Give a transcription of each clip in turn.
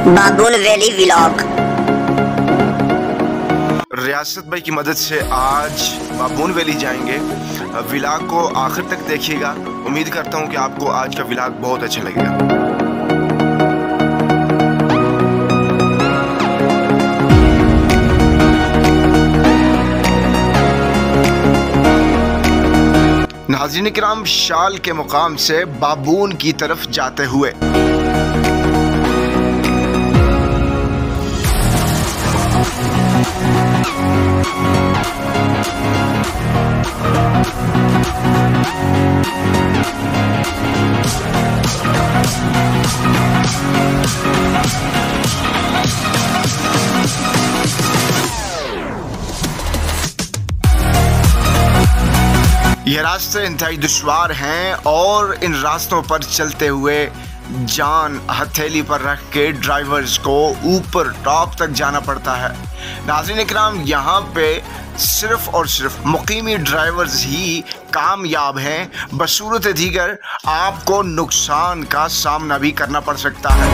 बाबून valley vlog. रियासत भाई की मदद से आज बाबून वैली जाएंगे। व्लॉग को आखिर तक देखिएगा। उम्मीद करता हूँ कि आपको आज का व्लॉग बहुत अच्छा लगेगा। नाज़रीन इकराम, शाल के मुकाम से बाबून की तरफ जाते हुए ये रास्ते इंतहाई दुश्वार हैं और इन रास्तों पर चलते हुए जान हथेली पर रख के ड्राइवर्स को ऊपर टॉप तक जाना पड़ता है। नाज़रीन इकराम, यहाँ पे सिर्फ और सिर्फ मुकीमी ड्राइवर्स ही कामयाब हैं। बसूरत दीगर आपको नुकसान का सामना भी करना पड़ सकता है।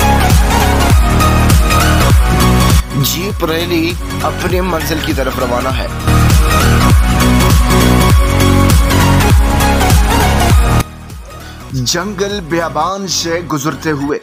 जीप रैली अपनी मंजिल की तरफ रवाना है। जंगल बियाबान से गुजरते हुए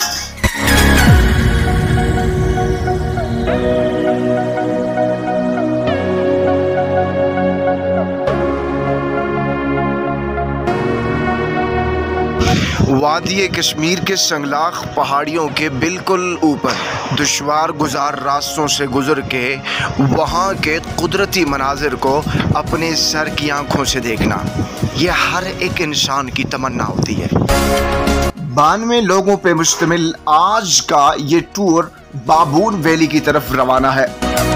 वादी कश्मीर के संगलाख पहाड़ियों के बिल्कुल ऊपर दुश्वार गुजार रास्तों से गुजर के वहाँ के कुदरती मनाजिर को अपने सर की आंखों से देखना, यह हर एक इंसान की तमन्ना होती है। 92 लोगों पे मुश्तमिल आज का ये टूर बाबून वैली की तरफ रवाना है।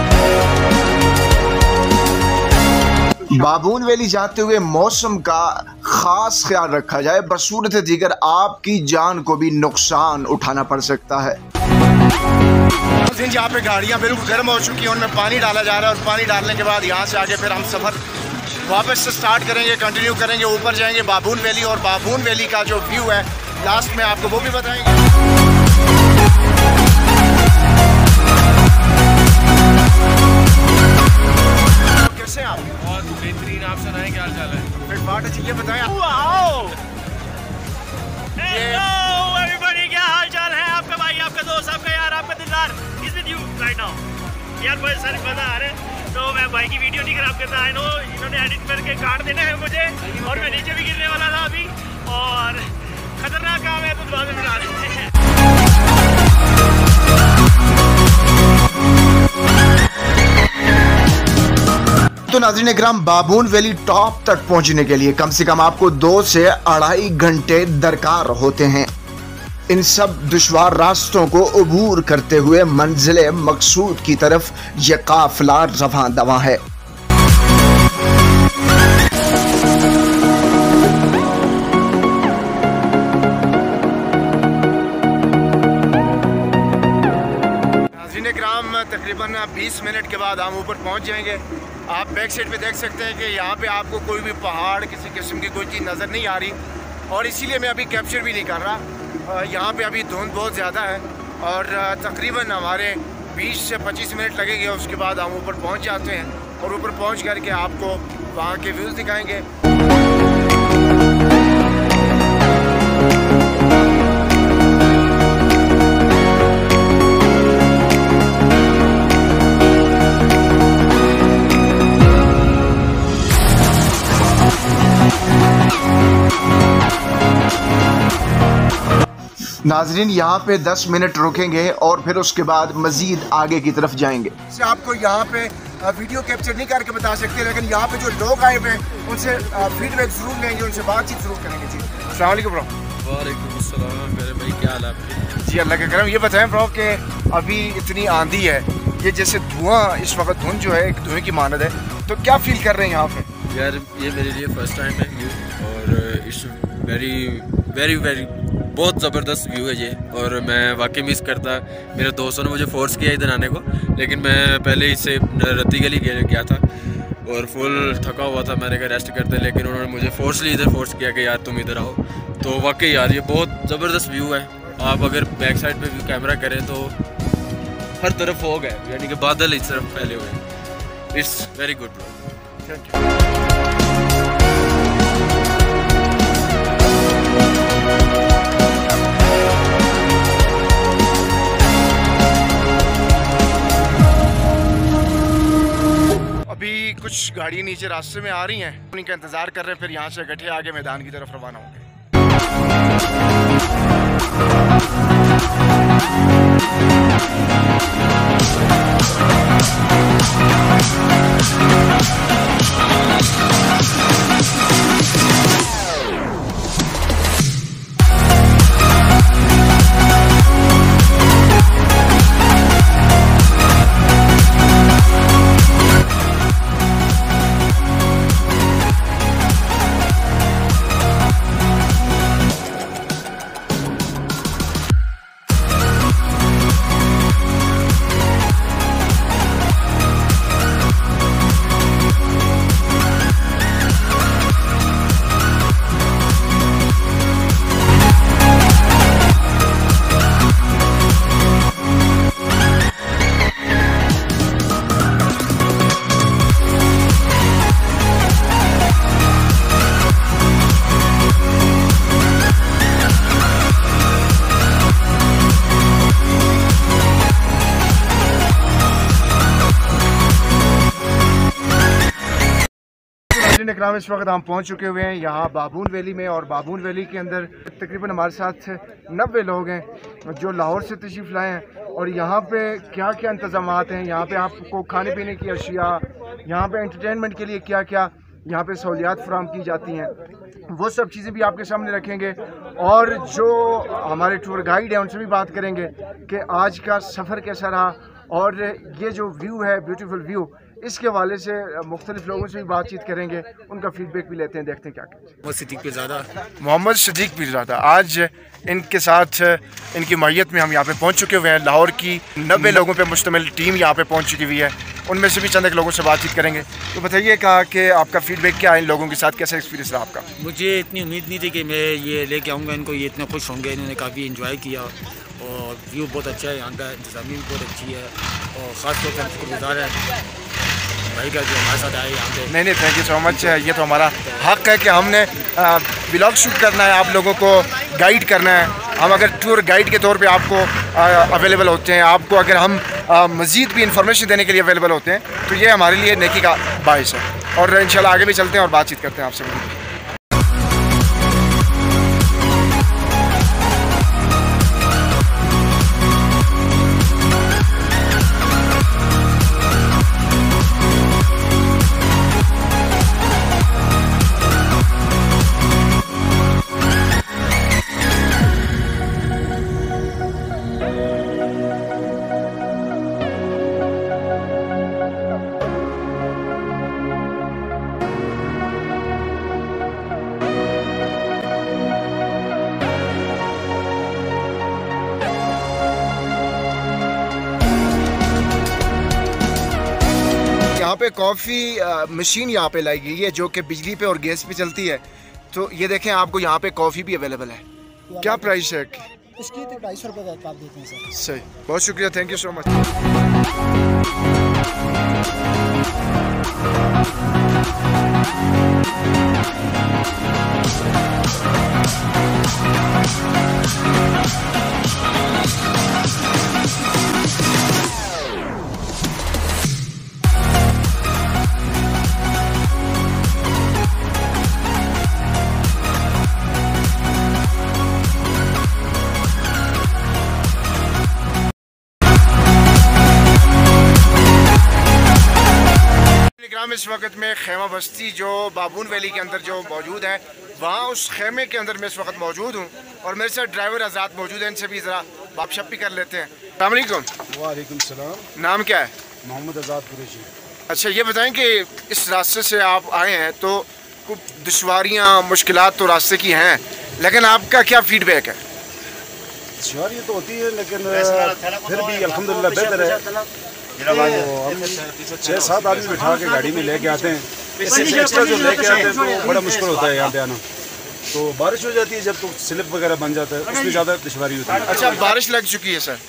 बाबून वैली जाते हुए मौसम का खास ख्याल रखा जाए, बसूरत दीगर आपकी जान को भी नुकसान उठाना पड़ सकता है। जहाँ पे गाड़ियाँ बिल्कुल गर्म हो चुकी हैं उनमें पानी डाला जा रहा है और पानी डालने के बाद यहाँ से आगे फिर हम सफ़र वापस से स्टार्ट करेंगे, कंटिन्यू करेंगे, ऊपर जाएंगे बाबून वैली। और बाबून वैली का जो व्यू है लास्ट में आपको वो भी बताएंगे। कैसे आप? बहुत बेहतरीन। आप सुनाएं क्या हाल चाल है? फिर बात अच्छी, ये बताएं एवरीबॉडी, क्या हाल चाल है? आपका भाई, आपका दोस्त, आपका यार, आपका दिलदार is with you right now. यार बहुत सारे मजा आ रहे हैं, तो मैं भाई की वीडियो नहीं खराब करता। आई नो इन्होंने एडिट करके काट देना है मुझे और मैं नीचे भी गिरने वाला था अभी, और खतरनाक काम है तो बाद में बना देते हैं। तो नाज़रीन इकराम, बाबून वैली टॉप तक पहुंचने के लिए कम से कम आपको 2 से 2.5 घंटे दरकार होते हैं। इन सब दुश्वार रास्तों को अबूर करते हुए मंजिल मकसूद की तरफ यह काफिला रवां दवां है। तकरीबन 20 मिनट के बाद हम ऊपर पहुंच जाएंगे। आप बैक साइड पे देख सकते हैं कि यहाँ पे आपको कोई भी पहाड़, किसी किस्म की कोई चीज़ नज़र नहीं आ रही, और इसीलिए मैं अभी कैप्चर भी नहीं कर रहा। यहाँ पे अभी धुंध बहुत ज़्यादा है और तकरीबन हमारे 20 से 25 मिनट लगेंगे। उसके बाद हम ऊपर पहुँच जाते हैं और ऊपर पहुँच करके आपको वहाँ के व्यूज़ दिखाएँगे। नाजरीन, यहाँ पे 10 मिनट रुकेंगे और फिर उसके बाद मजीद आगे की तरफ जाएंगे। आपको यहाँ पे वीडियो कैप्चर नहीं करके बता सकते, लेकिन यहाँ पे जो लोग आए हुए हैं उनसे फीडबैक जरूर लेंगे, उनसे बातचीत जरूर करेंगे। जी अस्सलाम वालेकुम ब्रो। वालेकुम अस्सलाम मेरे भाई, क्या हाल है आपके? जी अल्लाह का करम। ये बताएं ब्रो कि अभी इतनी आंधी है, ये जैसे धुआं, इस वक्त धुंध जो है एक धुएं की मानद है, तो क्या फील कर रहे हैं यहाँ पे? यार ये मेरे लिए फर्स्ट टाइम है व्यू, और इट्स वेरी वेरी वेरी बहुत ज़बरदस्त व्यू है ये, और मैं वाकई मिस करता। मेरे दोस्तों ने मुझे फोर्स किया इधर आने को, लेकिन मैं पहले इससे रत्ती गली गया था और फुल थका हुआ था, मैंने कहा रेस्ट करते, लेकिन उन्होंने मुझे फोर्स किया कि यार तुम इधर आओ। तो वाकई यार ये बहुत ज़बरदस्त व्यू है। आप अगर बैक साइड पे व्यू कैमरा करें तो हर तरफ फॉग है, यानी कि बादल इस तरफ फैले हुए हैं। It's very good bro. Thank you. अभी कुछ गाड़ियाँ नीचे रास्ते में आ रही हैं, उनका इंतज़ार कर रहे हैं, फिर यहाँ से इकट्ठे आगे मैदान की तरफ रवाना होंगे। इकराम, इस वक्त हम पहुंच चुके हुए हैं यहाँ बाबून वैली में, और बाबून वैली के अंदर तकरीबन हमारे साथ 90 लोग हैं जो लाहौर से तशरीफ़ लाए हैं। और यहाँ पे क्या क्या इंतज़ाम हैं, यहाँ पे आपको खाने पीने की अशिया, यहाँ पे एंटरटेनमेंट के लिए क्या क्या यहाँ पे सहूलियात फराहम की जाती हैं, वो सब चीज़ें भी आपके सामने रखेंगे। और जो हमारे टूर गाइड हैं उनसे भी बात करेंगे कि आज का सफ़र कैसा रहा, और ये जो व्यू है, ब्यूटीफुल व्यू, इसके हवाले से मुख्तलिफ लोगों से भी बातचीत करेंगे, उनका फीडबैक भी लेते हैं, देखते हैं क्या कहते हैं। मोहम्मद सिद्दीक पीरज़ादा, आज इनके साथ इनकी मैयत में हम यहाँ पे पहुँच चुके हुए हैं। लाहौर की 90 लोगों पे मुश्तमिल टीम यहाँ पे पहुँच चुकी हुई है, उनमें से भी चंद एक लोगों से बातचीत करेंगे। तो बताइए कहा कि आपका फीडबैक क्या है, इन लोगों के साथ कैसा एक्सपीरियंस रहा आपका? मुझे इतनी उम्मीद नहीं थी कि मैं ये लेके आऊँगा इनको, ये इतने खुश होंगे, इन्होंने काफ़ी इन्जॉय किया और व्यू बहुत अच्छा है, यहाँ का इंतज़ामी भी बहुत अच्छी है, और ख़ास तौर पर हम शुक्रगुज़ार हैं भाई का जो हमारे साथ आए यहाँ पे। नहीं, थैंक यू सो मच। ये तो हमारा हक़ है कि हमने व्लॉग शूट करना है, आप लोगों को गाइड करना है। हम अगर टूर गाइड के तौर पे आपको अवेलेबल होते हैं, आपको अगर हम मज़ीद भी इंफॉर्मेशन देने के लिए अवेलेबल होते हैं, तो ये हमारे लिए नेकी का बाइस है। और इंशाल्लाह आगे भी चलते हैं और बातचीत करते हैं आपसे। यहाँ पे कॉफ़ी मशीन यहाँ पे लाई गई है जो कि बिजली पे और गैस पे चलती है। तो ये देखें, आपको यहाँ पे कॉफ़ी भी अवेलेबल है। क्या प्राइस है इसकी? तो 250 रुपये का आप देते हैं सर। सही, बहुत शुक्रिया, थैंक यू सो मच। इस वक्त में खेमा बस्ती जो बाबून वैली के अंदर जो मौजूद है, वहाँ उस खेमे के अंदर मैं इस वक्त मौजूद हूँ, और मेरे साथ ड्राइवर आज़ाद मौजूद हैं। इनसे भी ज़रा बातचीत भी कर लेते हैं। अस्सलाम वालेकुम। वालेकुम सलाम। नाम क्या है? मोहम्मद आज़ाद कुरैशी। अच्छा, ये बताएं कि इस रास्ते से आप आए हैं तो कुछ दुश्वारियाँ, मुश्किलात तो रास्ते की हैं, लेकिन आपका क्या फीडबैक है? दुश्वारियाँ तो होती है, लेकिन फिर भी अल्हम्दुलिल्लाह बेहतर है। तो हम 6-7 आदमी बिठा के गाड़ी में लेके आते हैं, इससे एक्स्ट्रा जो लेके आते हैं तो बड़ा मुश्किल होता है यहाँ पे आना। तो बारिश हो जाती है जब, तो स्लिप वगैरह बन जाता है, उसमें ज़्यादा दुश्वारी होती है। अच्छा, बारिश लग चुकी है सर,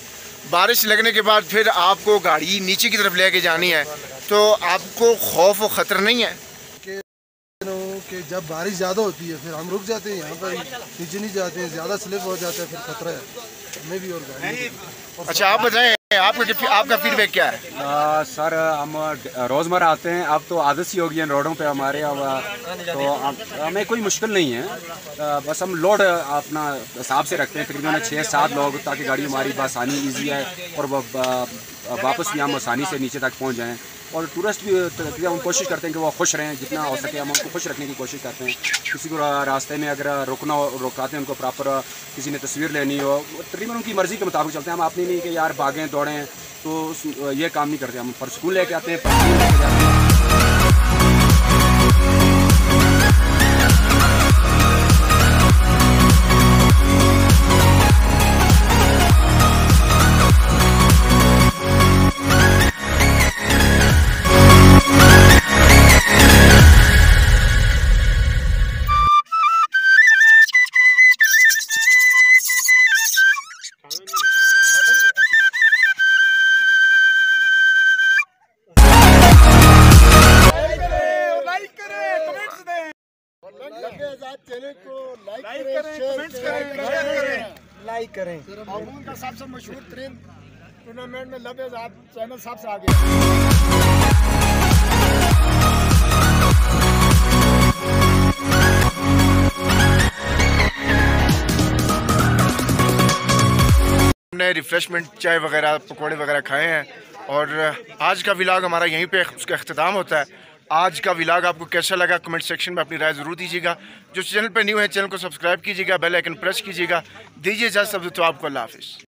बारिश लगने के बाद फिर आपको गाड़ी नीचे की तरफ लेके जानी है, तो आपको खौफ और ख़तरा नहीं है कि जब बारिश ज़्यादा होती है फिर हम रुक जाते हैं, यहाँ पर नीचे नहीं जाते हैं, ज़्यादा स्लिप हो जाता है, फिर खतरा है हमें भी और गाड़ी। अच्छा, आप बताएं आपका फीडबैक क्या है? सर हम रोज़मर्रा आते हैं, अब तो आदत सी हो गई है रोडों पे हमारे, अब तो हमें कोई मुश्किल नहीं है। बस हम लोड अपना हिसाब से रखते हैं, तकरीबन 6-7 लोग, ताकि गाड़ी हमारी आसानी ईजी है और वापस भी हम आसानी से नीचे तक पहुंच जाएं। और टूरिस्ट भी हम कोशिश करते हैं कि वो खुश रहें, जितना हो सके हम उनको खुश रखने की कोशिश करते हैं। किसी को रास्ते में अगर रुकाते हैं, उनको प्रॉपर किसी ने तस्वीर लेनी हो, तकरीबन उनकी मर्ज़ी के मुताबिक चलते हैं। हम अपनी नहीं कि यार भागें दौड़ें, तो ये काम नहीं करते। हम पर स्कूल लेके आते हैं, पर स्कूल लेके जाते हैं। लाइक करें। हार्मोन का सबसे मशहूर तरीन टूर्नामेंट में लबे आजाद चैनल सबसे आगे। हमने रिफ्रेशमेंट चाय वगैरह पकौड़े वगैरह खाए हैं और आज का व्लॉग हमारा यहीं पे उसका अख्ताम होता है। आज का व्लॉग आपको कैसा लगा कमेंट सेक्शन में अपनी राय ज़रूर दीजिएगा। जो चैनल पर न्यू है चैनल को सब्सक्राइब कीजिएगा, बेल आइकन प्रेस कीजिएगा। दीजिए इजाज़त, तो आपको अल्लाह हाफ़िज़।